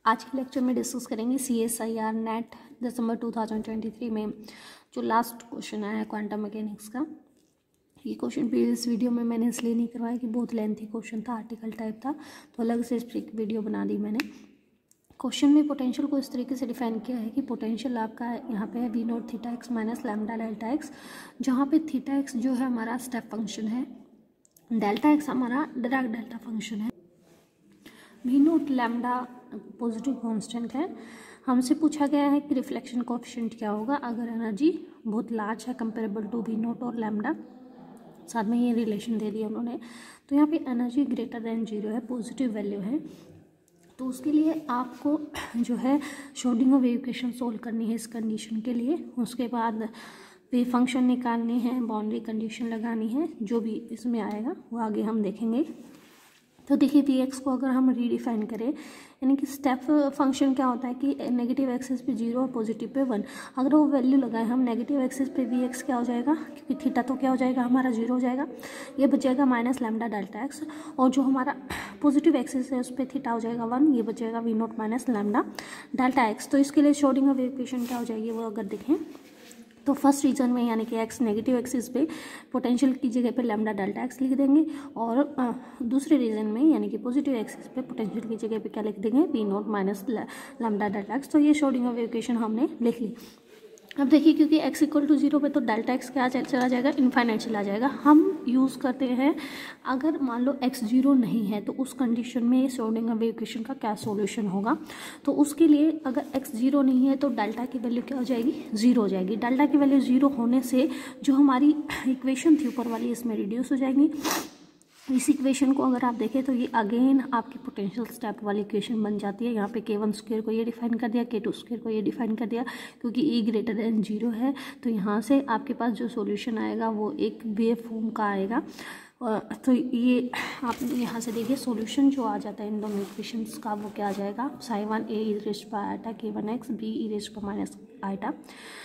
आज के लेक्चर में डिस्कस करेंगे CSIR नेट दिसंबर 2023 में जो लास्ट क्वेश्चन आया है क्वांटम मैकेनिक्स का। ये क्वेश्चन प्रीवियस वीडियो में मैंने इसलिए नहीं करवाया कि बहुत लेंथी क्वेश्चन था, आर्टिकल टाइप था, तो अलग से इस वीडियो बना दी मैंने। क्वेश्चन में पोटेंशियल को इस तरीके से डिफाइन किया है कि पोटेंशियल आपका यहाँ पे है V naught theta x minus lambda delta x, जहाँ पे थीटा एक्स जो है हमारा स्टेप फंक्शन है, डेल्टा एक्स हमारा डिराक डेल्टा फंक्शन है, V naught lambda positive constant है। हमसे पूछा गया है कि रिफ्लेक्शन कोएफिशिएंट क्या होगा अगर एनर्जी बहुत लार्ज है कंपेरेबल टू V नॉट और लैम्डा, साथ में ये रिलेशन दे दिया उन्होंने। तो यहाँ पे एनर्जी ग्रेटर देन 0 है, पॉजिटिव वैल्यू है, तो उसके लिए आपको जो है श्रोडिंगर वेव इक्वेशन सोल्व करनी है इस कंडीशन के लिए। उसके बाद वेव फंक्शन निकालनी है, बाउंड्री कंडीशन लगानी है, जो भी इसमें आएगा वो आगे हम देखेंगे। तो देखिए Vx को अगर हम रीडिफाइन करें, यानी कि स्टेप फंक्शन क्या होता है कि नेगेटिव एक्सिस पे 0 और पॉजिटिव पे 1, अगर वो वैल्यू लगाए हम नेगेटिव एक्सिस पे Vx क्या हो जाएगा, क्योंकि थीटा तो क्या हो जाएगा हमारा 0 हो जाएगा, ये बचेगा माइनस लैम्डा डेल्टा एक्स, और जो हमारा पॉजिटिव एक्सिस है उस पर थीटा हो जाएगा 1, ये बचेगा V naught minus lambda delta x. तो इसके लिए श्रोडिंगर वेव इक्वेशन क्या हो जाएगी वो अगर देखें तो फर्स्ट रीजन में यानी कि एक्स नेगेटिव एक्सिस पे पोटेंशियल की जगह पे लैम्डा डेल्टा एक्स लिख देंगे, और दूसरे रीजन में यानी कि पॉजिटिव एक्सिस पे पोटेंशियल की जगह पे क्या लिख देंगे, V naught minus lambda delta x. तो ये श्रोडिंगर वेव इक्वेशन हमने लिख ली। अब देखिए क्योंकि x इक्वल टू 0 पे तो डेल्टा एक्स क्या चला जाएगा, इनफाइनाइट चला जाएगा। हम यूज़ करते हैं अगर मान लो x 0 नहीं है तो उस कंडीशन में श्रोडिंगर वेव इक्वेशन का क्या सॉल्यूशन होगा। तो उसके लिए अगर x 0 नहीं है तो डेल्टा की वैल्यू क्या हो जाएगी, 0 हो जाएगी। डेल्टा की वैल्यू 0 होने से जो हमारी इक्वेशन थी ऊपर वाली इसमें रिड्यूस हो जाएंगी। इस इक्वेशन को अगर आप देखें तो ये अगेन आपकी पोटेंशियल स्टेप वाली इक्वेशन बन जाती है। यहाँ पे k1 स्क्वायर को ये डिफाइन कर दिया, k2 स्क्वायर को ये डिफाइन कर दिया, क्योंकि E ग्रेटर देन 0 है। तो यहाँ से आपके पास जो सॉल्यूशन आएगा वो एक वेव फॉर्म का आएगा। तो ये आप यहाँ से देखिए सॉल्यूशन जो आ जाता है इन दोनों इक्वेशंस का वो क्या आ जाएगा, psi1 a e raised to iota k1x b e raised to minus iota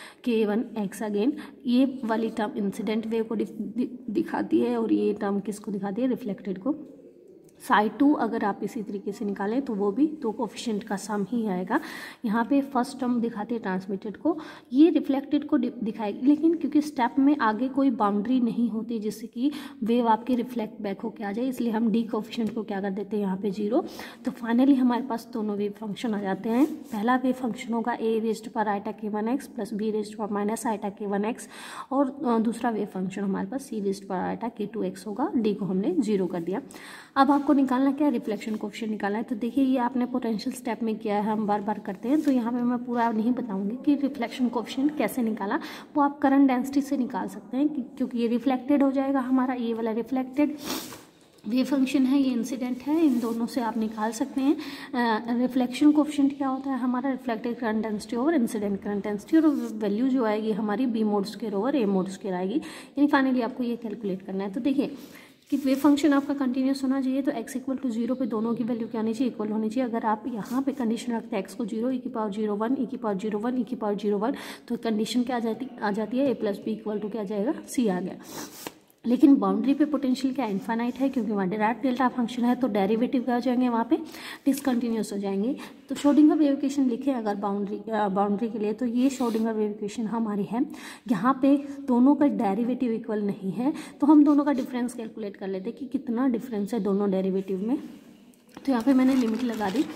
k1x। Again ये वाली टर्म इंसिडेंट वेव को दिखाती है और ये टर्म किसको दिखाती है, रिफ्लेक्टेड को। psi2 अगर आप इसी तरीके से निकालें तो वो भी दो कोफिशिएंट का सम ही आएगा। यहाँ पे फर्स्ट टर्म दिखाती है ट्रांसमिटेड को, ये रिफ्लेक्टेड को दिखाएगी, लेकिन क्योंकि स्टेप में आगे कोई बाउंड्री नहीं होती जिससे कि वेव आपके रिफ्लेक्ट बैक होके आ जाए, इसलिए हम डी कोफिशिएंट को क्या कर देते हैं यहाँ पे 0। तो फाइनली हमारे पास दोनों वेव फंक्शन आ जाते हैं। पहला वेव फंक्शन होगा a raised to power iota k1x plus b raised to power minus iota k1x, और दूसरा वेव फंक्शन हमारे पास c raised to power iota k2x होगा। डी को हमने 0 कर दिया। अब आपको निकालना क्या है, रिफ्लेक्शन कोएफिशिएंट निकालना है। तो देखिए ये आपने पोटेंशियल स्टेप में किया है, हम बार बार करते हैं, तो यहाँ पे मैं पूरा नहीं बताऊंगी कि रिफ्लेक्शन कोएफिशिएंट कैसे निकाला, वो आप करंट डेंसिटी से निकाल सकते हैं, क्योंकि ये रिफ्लेक्टेड हो जाएगा हमारा, ये वाला रिफ्लेक्टेड वेव फंक्शन है, ये इंसिडेंट है, इन दोनों से आप निकाल सकते हैं। रिफ्लेक्शन कोएफिशिएंट क्या होता है हमारा, reflected current density over incident current density, और वैल्यू जो आएगी हमारी b mod square over a mod square आएगी, यानी फाइनली आपको ये कैलकुलेट करना है। तो देखिए कि वेव फंक्शन आपका कंटिन्यूस होना चाहिए, तो x इक्वल टू 0 पे दोनों की वैल्यू क्या होनी चाहिए, इक्वल होनी चाहिए। अगर आप यहाँ पे कंडीशन रखते हैं x को 0, e की पावर 0 1, e की पावर 0 1, e की पावर 0 1, तो कंडीशन क्या आ जाती है, a plus B equal to क्या जाएगा, c आ गया। लेकिन बाउंड्री पे पोटेंशियल क्या इनफाइनाइट है, क्योंकि वहाँ डिराक डेल्टा फंक्शन है, तो डेरिवेटिव क्या हो जाएंगे, वहाँ पे डिसकंटिन्यूस हो जाएंगे। तो श्रोडिंगर वेव इक्वेशन लिखे अगर बाउंड्री के लिए, तो ये श्रोडिंगर वेव इक्वेशन हमारी है। यहाँ पे दोनों का डेरिवेटिव इक्वल नहीं है, तो हम दोनों का डिफरेंस कैलकुलेट कर लेते हैं कि कितना डिफरेंस है दोनों डेरिवेटिव में। तो यहाँ पर मैंने लिमिट लगा दी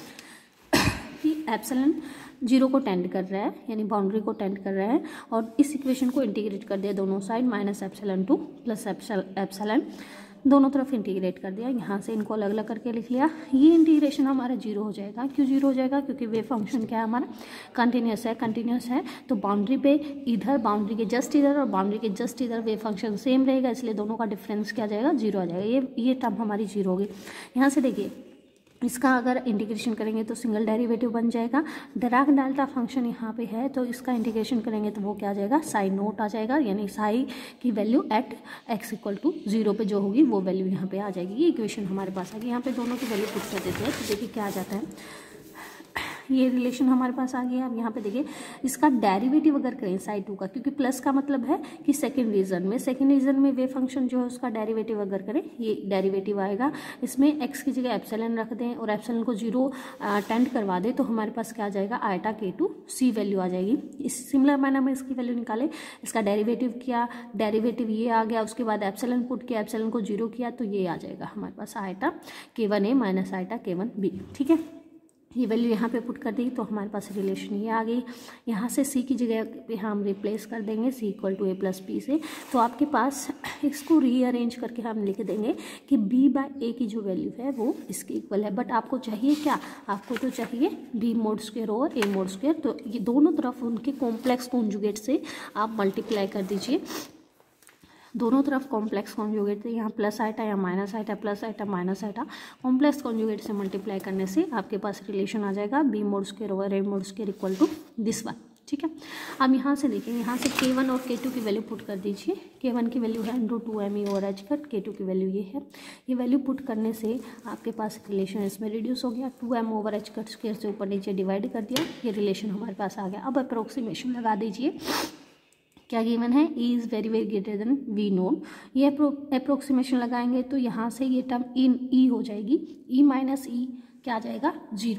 कि एप्सिलॉन 0 को टेंड कर रहा है, यानी बाउंड्री को टेंड कर रहा है, और इस इक्वेशन को इंटीग्रेट कर दिया दोनों side, minus epsilon 2 plus epsilon दोनों तरफ इंटीग्रेट कर दिया। यहाँ से इनको अलग अलग करके लिख लिया। ये इंटीग्रेशन हमारा 0 हो जाएगा। क्यों 0 हो जाएगा, क्योंकि वेव फंक्शन क्या है हमारा, कंटिन्यूस है, तो बाउंड्री पे इधर, बाउंड्री के जस्ट इधर और बाउंड्री के जस्ट इधर वेव फंक्शन सेम रहेगा, इसलिए दोनों का डिफरेंस क्या जाएगा, 0 आ जाएगा। ये टर्म हमारी 0 होगी। यहाँ से देखिए इसका अगर इंटीग्रेशन करेंगे तो सिंगल डेरिवेटिव बन जाएगा। डिराक डेल्टा फंक्शन यहाँ पे है, तो इसका इंटीग्रेशन करेंगे तो वो क्या आ जाएगा, साई नोट आ जाएगा, यानी साई की value at x equal to 0 पे जो होगी वो वैल्यू यहाँ पे आ जाएगी। ये इक्वेशन हमारे पास आ गई। यहाँ पे दोनों की वैल्यू पुट कर देते हैं, तो देखिए क्या आ जाता है, ये रिलेशन हमारे पास आ गया। अब यहाँ पे देखिए इसका डेरिवेटिव अगर करें साई टू का, क्योंकि प्लस का मतलब है कि सेकंड रीजन में वे फंक्शन जो है उसका डेरिवेटिव अगर करें, ये डेरिवेटिव आएगा। इसमें एक्स की जगह एप्सिलॉन रख दें और एप्सिलॉन को 0 टेंड करवा दें तो हमारे पास क्या आ जाएगा, आयटा k2c वैल्यू आ जाएगी। इस सिमिलर मैनर में इसकी वैल्यू निकाले, इसका डेरिवेटिव किया, डेरिवेटिव ये आ गया, उसके बाद एप्सिलॉन पुट किया, एप्सिलॉन को 0 किया तो ये आ जाएगा हमारे पास eta k1a minus eta k1b। ठीक है, ये वैल्यू यहाँ पे पुट कर दी तो हमारे पास रिलेशन ये आ गई। यहाँ से c की जगह पे हम रिप्लेस कर देंगे c equal to a plus B से, तो आपके पास इसको रीअरेंज करके हम लिख देंगे कि b बाय a की जो वैल्यू है वो इसके इक्वल है। बट आपको चाहिए क्या, आपको तो चाहिए b mod square over a mod square, तो ये दोनों तरफ उनके कॉम्प्लेक्स कॉन्जुगेट से आप मल्टीप्लाई कर दीजिए। दोनों तरफ कॉम्प्लेक्स कॉन्जुगेट, यहाँ प्लस आइटा या minus iota, plus iota minus iota, complex conjugate से मल्टीप्लाई करने से आपके पास रिलेशन आ जाएगा B mod square over A mod square equal to this one. ठीक है, अब यहाँ से देखिए, यहाँ से k1 और k2 की वैल्यू पुट कर दीजिए। k1 की वैल्यू है √2me over h cut, k2 की वैल्यू ये है। ये वैल्यू पुट करने से आपके पास रिलेशन इसमें रिड्यूस हो गया, 2m over h cut square से ऊपर नीचे डिवाइड कर दिया, ये रिलेशन हमारे पास आ गया। अब अप्रोक्सीमेशन लगा दीजिए, क्या गिवन है, e is very very greater than V naught. ये अप्रोक्सीमेशन लगाएंगे तो यहाँ से ये टर्म इन ई हो जाएगी, e माइनस ई क्या आ जाएगा, 0।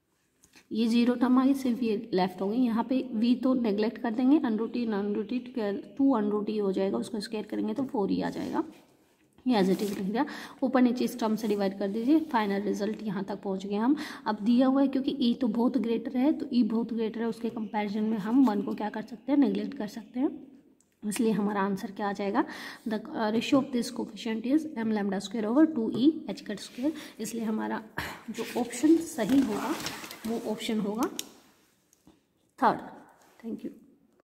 ये 0 टर्म आ गई, सिर्फ ये लेफ्ट हो गई। यहाँ पे v तो नेग्लेक्ट कर देंगे, √t 2 हो जाएगा, उसको स्क्वायर करेंगे तो 4e आ जाएगा। ये एज इट इज लिख दिया, ऊपर नीचे इस टर्म से डिवाइड कर दीजिए, फाइनल रिजल्ट यहाँ तक पहुँच गए हम। अब दिया हुआ है क्योंकि e तो बहुत ग्रेटर है, तो e बहुत ग्रेटर है, उसके कंपैरिजन में हम 1 को क्या कर सकते हैं, नेग्लेक्ट कर सकते हैं। इसलिए हमारा आंसर क्या आ जाएगा, the ratio of this coefficient is m lambda square over 2e h cut square. इसलिए हमारा जो ऑप्शन सही होगा वो ऑप्शन होगा 3rd। Thank you.